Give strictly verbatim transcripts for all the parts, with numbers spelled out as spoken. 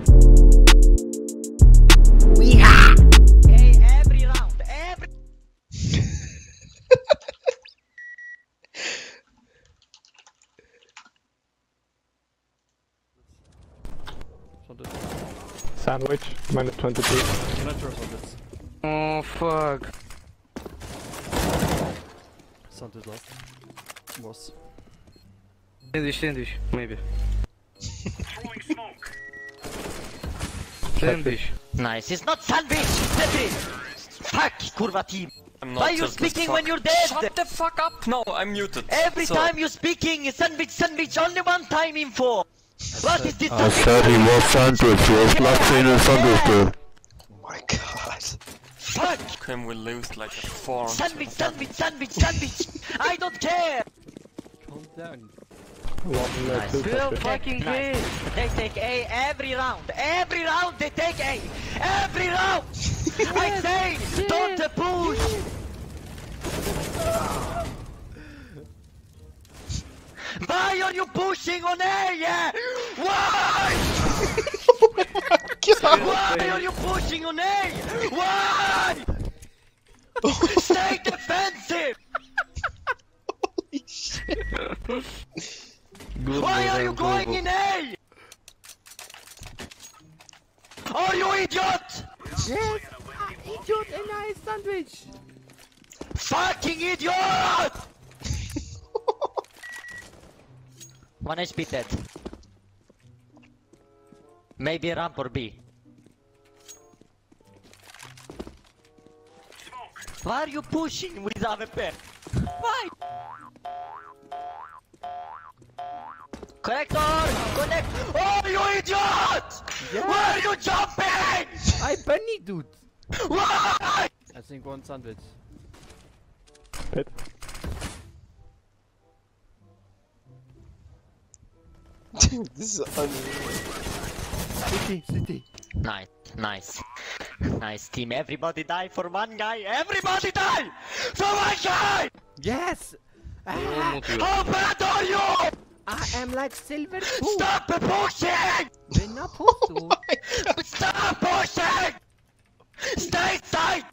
We ha! Hey, every round, every. Sandwich, minus twenty-two. Oh fuck. Sandwich left. Was. Sandwich, sandwich, maybe. Sandwich. Nice, it's not sandwich, sandwich! Fuck, kurwa team! I'm Why are you speaking when you're dead? Shut the fuck up! No, I'm muted. Every so... time you're speaking, sandwich, sandwich, only one time info! What is this? I said he was sandwich, he was black in a sandwich there. Oh my god. Fuck! Can we lose like a four? Sandwich, sandwich, sandwich, sandwich! I don't care! Calm down. One, uh, Nice. two Real pressure. fucking Nice. game. They take A every round! Every round they take A! Every round! I say, don't push! Why are you pushing on A? Yeah? Why? Why are you pushing on A? Why? Stay defensive! Holy shit. Why are you going in A? Are you idiot? Yes! Ah, idiot and I sandwich! Fucking idiot! One H P dead. Maybe ramp or B. Why are you pushing with A W P? Why? Connector! Connect! Oh, you idiot! Yeah. Why are you jumping? I bunny dude! Why? I think one sandwich. Pit. This is unreal. City, city. Nice, nice. Nice team. Everybody die for one guy. Everybody die for one guy! Yes! Ah, How bad are you? I am like silver too! Stop pushing! We're not supposed to! Stop pushing! Stay tight!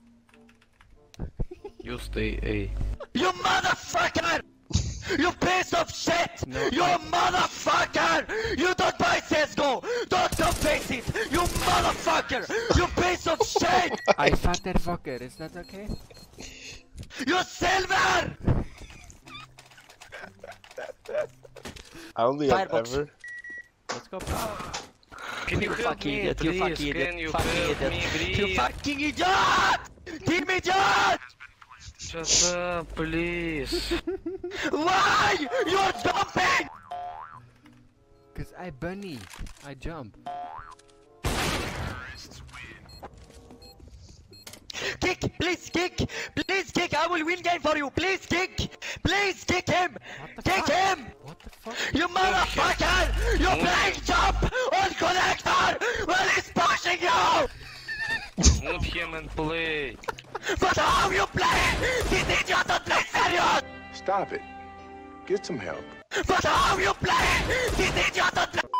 You stay A. You motherfucker! You piece of shit! No, you I- motherfucker! You don't buy C S G O! Don't confess it! You motherfucker! You piece of shit! I fatherfucker, is that okay? You silver! I don't think I've Firebox. ever. Let's go. Can You you help fucking me, idiot! You please? fucking Can idiot! you Fucking help idiot! me, You please? fucking idiot! Team idiot! Shut up, please. Why? You're jumping! Cause I bunny. I jump. Kick! Please kick! Please kick! I will win game for you! Please kick! Please kick him! What the Kick fuck? him! What the fuck? You motherfucker! You're playing jump on connector when he's pushing you! Move him and play. But how you play? This idiot don't play serious! Stop it. Get some help. But how you play? This idiot don't play.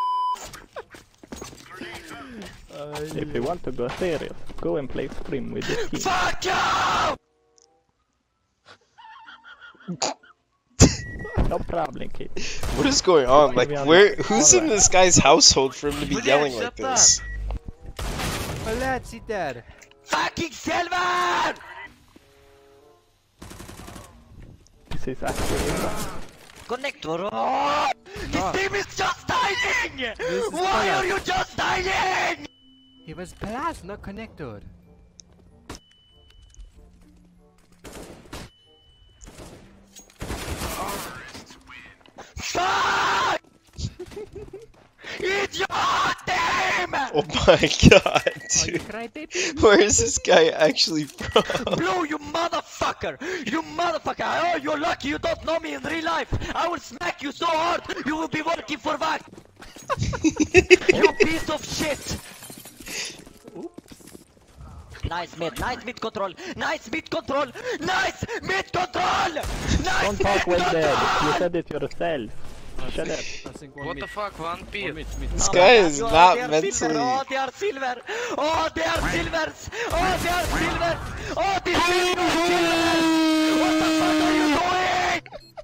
If you want to go serious, go and play stream with this team. Fuck you! No problem, kid. What is going on? Like, Maybe I'll where? just- Who's in Alright. this guy's household for him to be Will you yelling like shut this? Oh, let's sit there. Fucking silver! This is actually Connector! Oh, this No. team is just dying! is Why fire. are you just dying? He was plus, not connector. Fuck! Idiot team! Oh my god, Are you dude. cry baby? Where is this guy actually from? Blue, you motherfucker! You motherfucker! Oh, you're lucky you don't know me in real life! I will smack you so hard, you will be working for what? You piece of shit! Nice mid, nice mid control, nice mid control, nice mid control! Nice Don't talk mid well dead. You control! said it yourself. Shut up. I think one What mid. the fuck, one One pit? mid, mid. This Oh guy my God, is you- not oh, they are mentally. silver. Oh, they are silver. Oh, they are silvers. Oh, they are silvers. Oh, this is not silver. What the fuck are you doing?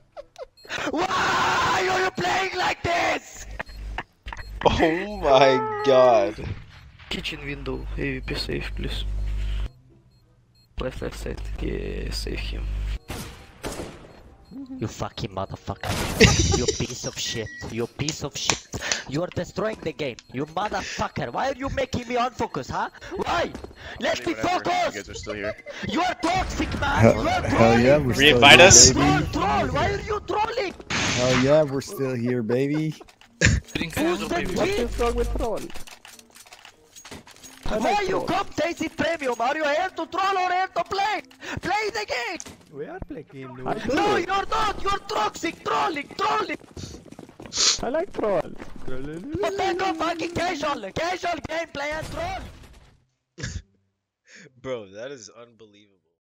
Why are you playing like this? Oh my god. Kitchen window. A V P safe, please. Left, left side. Yeah, save him. You fucking motherfucker. You piece of shit. You piece of shit. You are destroying the game. You motherfucker. Why are you making me unfocus, huh? Why? Let me focus! are still here. You are toxic, man. Hell, You are hell yeah, trolling. we're still Reinvite here, us? Troll, baby. troll. Why are you trolling? Hell yeah, we're still here, baby. Who's the What kid? is wrong with troll? I Why like you troll. come taste it premium? Are you here to troll or here to play? Play the game! We are playing game I now. do. No, you're not! You're toxic! Trolling! Trolling! I like troll. But then go fucking casual! Casual gameplay and troll! Bro, that is unbelievable.